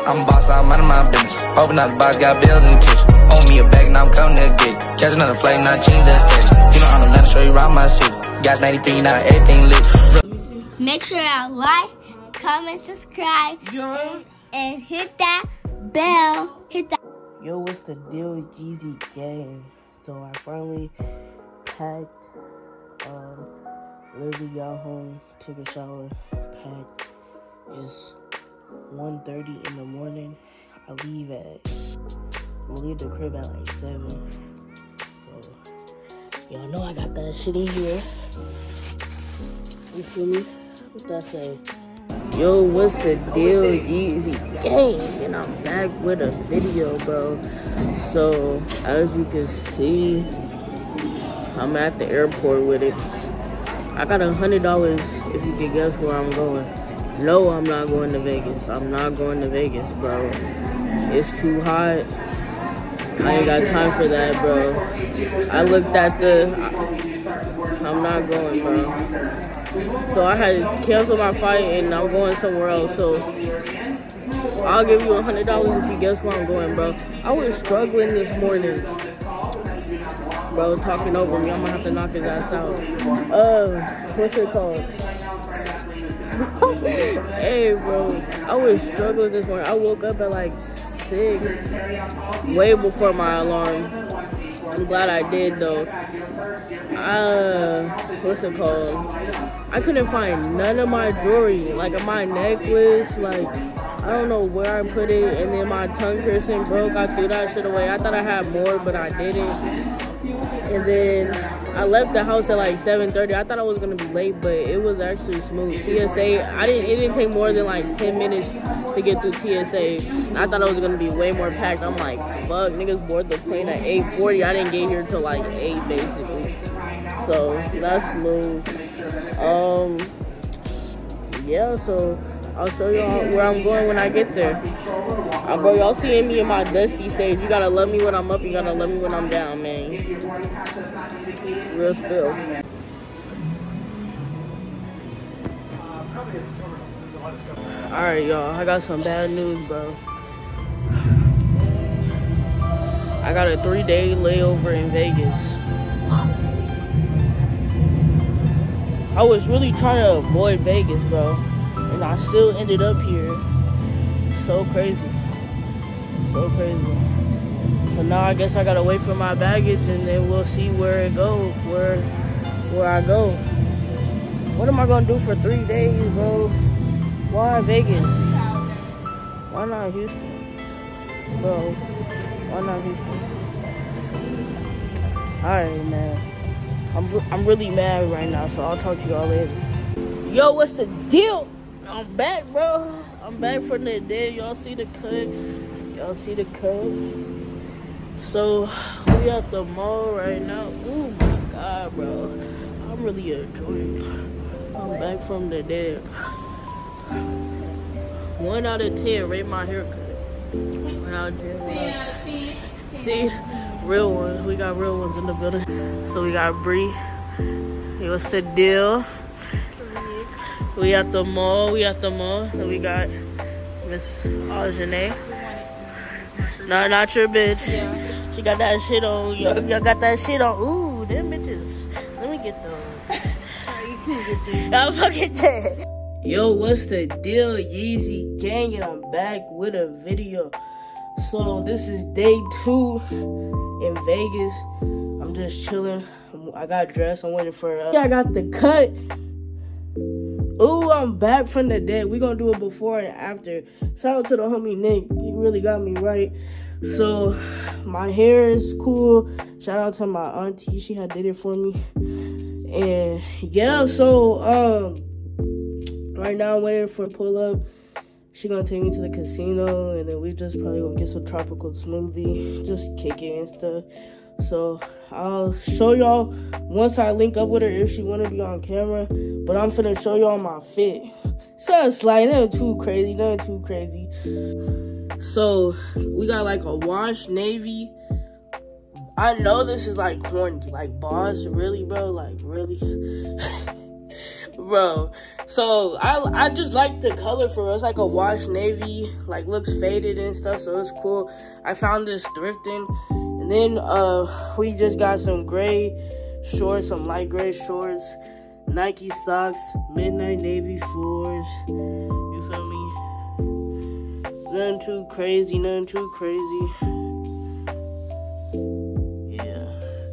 I'm boss, I'm out of my business. Open up the box, got bills in the kitchen. Owe me a bag, now I'm coming to get it. Catch another flight, now change the station. You know I'm nothing, show you around my city. Gas 93, now everything lit. Make sure y'all like, comment, subscribe, and hit that bell. Hit that. Yo, what's the deal with Yeezy Gang? So I finally packed, literally got home, took a shower, packed. It's 1:30 in the morning. I leave the crib at like 7. So y'all know I got that shit in here. You feel me? What that say? Yo, what's the deal, Yeezy Gang? And I'm back with a video, bro. So as you can see, I'm at the airport with it. I got $100 if you can guess where I'm going. No, I'm not going to Vegas. I'm not going to Vegas, bro. It's too hot. I ain't got time for that, bro. I looked at I'm not going, bro. So I had to cancel my flight and I'm going somewhere else. So I'll give you $100 if you guess where I'm going, bro. I was struggling this morning. Bro, talking over me. I'm gonna have to knock his ass out. What's it called? Hey, bro. I was struggling this morning. I woke up at like 6, way before my alarm. I'm glad I did, though. What's it called? I couldn't find none of my jewelry. Like, my necklace, like, I don't know where I put it. And then my tongue piercing broke. I threw that shit away. I thought I had more, but I didn't. And then I left the house at like 7:30. I thought I was gonna be late, but it was actually smooth. TSA, it didn't take more than like 10 minutes to get through TSA. And I thought it was gonna be way more packed. I'm like, fuck, niggas board the plane at 8:40. I didn't get here till like 8 basically. So that's smooth. Yeah, so I'll show y'all where I'm going when I get there. Bro, y'all seeing me in my dusty stage. You gotta love me when I'm up. You gotta love me when I'm down, man. Real spill. Alright, y'all. I got some bad news, bro. I got a 3-day layover in Vegas. I was really trying to avoid Vegas, bro. And I still ended up here. So crazy. So crazy. So now I guess I gotta wait for my baggage and then we'll see where it goes, where I go. What am I gonna do for 3 days, bro? Why Vegas? Why not Houston? Bro, why not Houston? Alright, man. I'm really mad right now, so I'll talk to y'all later. Yo, what's the deal? I'm back, bro. I'm back from the dead. Y'all see the cut? Y'all see the cut? So, we at the mall right now. Oh my God, bro. I'm really enjoying. I'm back from the dead. 1 out of 10, rate my haircut. 1 out of 10. See? Real ones. We got real ones in the building. So we got Bree. Hey, what's the deal? We at the mall. And we got Miss Ajane. No, not your bitch. Yeah. She got that shit on. Y'all got that shit on. Ooh, them bitches. Let me get those. You can get these. I'm fucking dead. Yo, what's the deal, Yeezy Gang? And I'm back with a video. So this is day 2 in Vegas. I'm just chilling. I got dressed. I'm waiting for I got the cut. Ooh, I'm back from the dead. We gonna do it before and after. Shout out to the homie Nick. He really got me right. So my hair is cool. Shout out to my auntie. She had did it for me. And yeah, so right now I'm waiting for pull up. She gonna take me to the casino, and then we just probably gonna get some tropical smoothie, just kick it and stuff. So I'll show y'all once I link up with her if she wanna be on camera. But I'm finna show y'all my fit. So slight, nothing too crazy. So we got like a wash navy. I know this is like corny, like boss, really, bro, like really. Bro, so I just like the color for it. It's like a wash navy, like looks faded and stuff, so it's cool. I found this thrifting, and then we just got some gray shorts, some light gray shorts, Nike socks, midnight navy 4s. You feel me? Nothing too crazy, nothing too crazy. Yeah.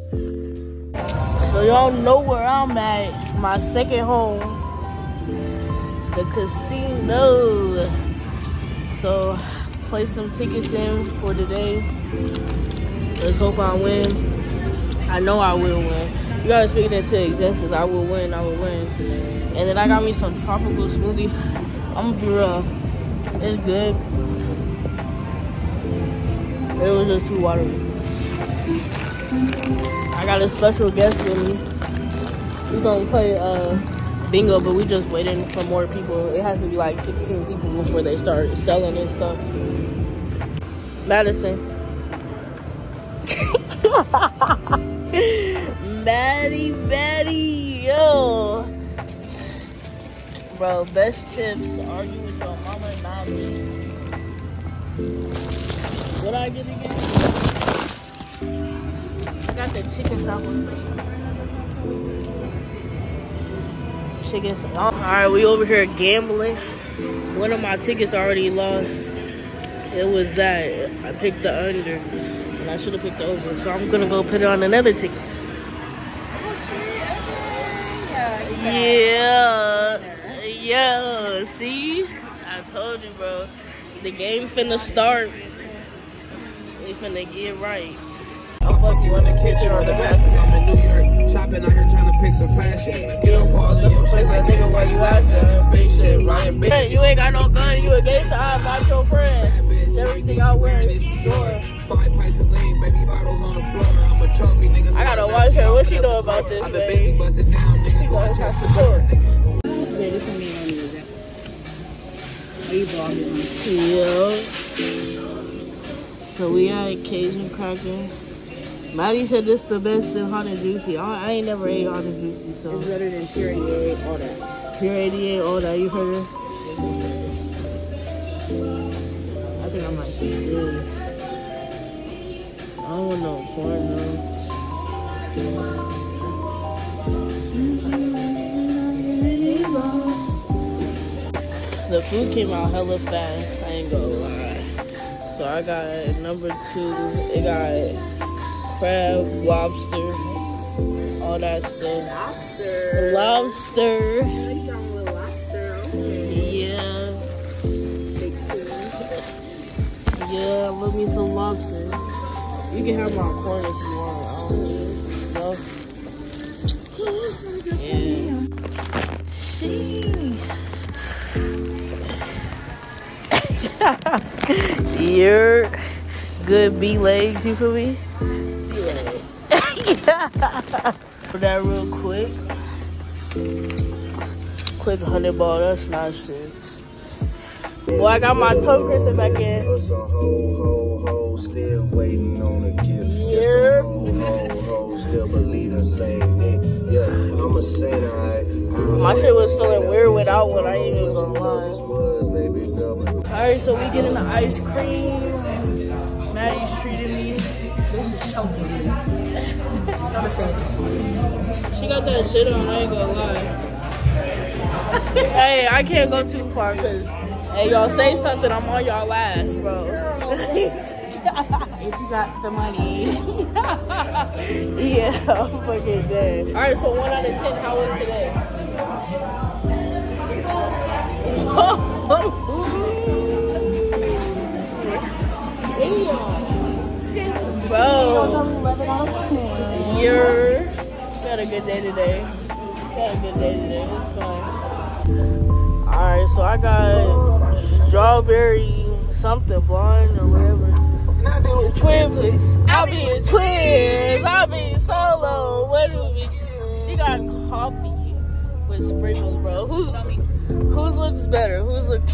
So y'all know where I'm at. My second home, the casino. So play some tickets in for today. Let's hope I win. I know I will win. You gotta speak it into existence. I will win, I will win. And then I got me some tropical smoothie. I'm gonna be real, it's good. It was just too watery. I got a special guest with me. We're gonna play bingo, but we just waiting for more people. It has to be like 16 people before they start selling and stuff. Madison. Maddie, yo. Bro, best chips. Argue with your mama, not this. What I get again? I got the chicken salad. Chicken salad. Alright, we over here gambling. One of my tickets already lost. It was that. I picked the under. And I should have picked the over. So I'm gonna go put it on another ticket. Oh shit, Yeah, see? I told you, bro. The game finna start. We finna get right. I'm fucking in the kitchen or the bathroom. I'm in New York, shopping out here trying to pick some fashion. Get up all in your shit like nigga, why you out there? Spaceship, Ryan, bitch. Hey, you ain't got no gun, you a gangsta, I'm not your friend. Everything I wear is door. 5 pints of lean, baby bottles on the floor. I'm a trophy, nigga. I gotta watch her. What she know about this, I've been busy babe? busting down, nigga. Watch out the door. Yeah, this one ain't on you, Zach. Are you vlogging? Yeah. So we had Cajun cracker. Maddie said this the best in hot and juicy. I ain't never ate hot and juicy, so. It's better than Pure 88, all that. Pure 88, all that. You heard her? I think I might be good. I don't want no corn, though. The food came out hella fast, I ain't gonna lie. So I got number 2. It got crab, lobster, all that stuff. Lobster. Lobster. You talking with lobster? Okay. Yeah. Big tuna. Yeah, I love me some lobster. You can have my corn if you want. I don't know. Yeah. Jeez. You're good B legs, you feel me? For that real quick. Quick 100 ball, that's not shit. Boy, I got my toe piercing back in. Still waiting on a gift. Yeah. Still believing same me. Yeah, I'ma say that. My shit was feeling weird without one, I ain't even gonna lie. Alright, so we getting the ice cream. Maddie's treating me. This is choking me. She got that shit on, I ain't gonna lie. Hey, I can't go too far because, hey, y'all say something, I'm on y'all last, bro. If you got the money. Yeah, I'm fucking dead. Alright, so 1 out of 10, how was today? Bro, you had a good day today. It's fun. Alright, so I got strawberry something blonde or whatever. Twins. I'll be in twins. I'll be solo. What do we do? She got coffee with sprinkles, bro. Whose looks better? Whose looks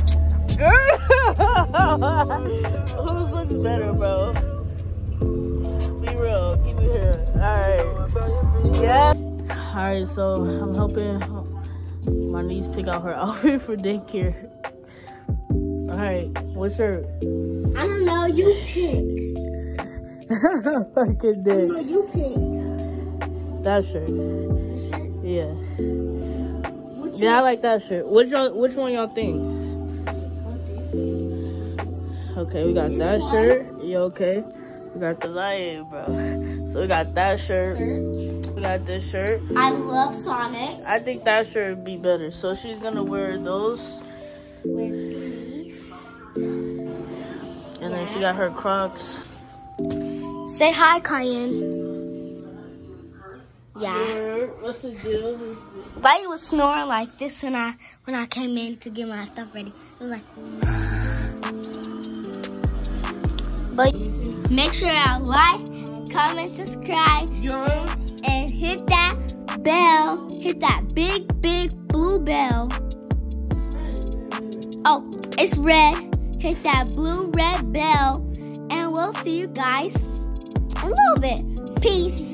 better, bro? Be real. Keep it here. Alright. Yeah. Alright, so I'm helping My niece pick out her outfit for daycare. Alright, what shirt? I don't know, you pick. Fucking dick. No, you pick. That shirt. The shirt? Yeah. Which Yeah, I like that shirt. Which one y'all think? Okay, we got that shirt. You okay? We got the lion, bro. So we got that shirt. We got this shirt. I love Sonic. I think that shirt would be better. So she's gonna wear those. With these. And then she got her Crocs. Say hi, Cayenne. Yeah. What's the deal? Why you was snoring like this when I came in to get my stuff ready? It was like. But make sure y'all like, comment, subscribe, and hit that bell. Hit that big blue bell. Oh, it's red. Hit that red bell, and we'll see you guys in a little bit. Peace.